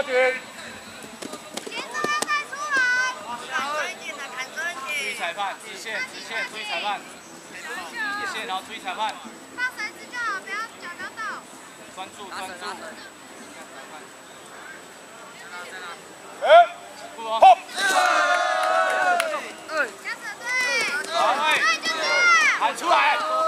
军。 节奏要带出来。砍深一点的，砍深一点。 注意裁判，直线，注意裁判。直线，然后注意裁判。 放绳子就好，不要脚不要动。 专注。 好。 加手对。 好， 对，就这样。 喊出来。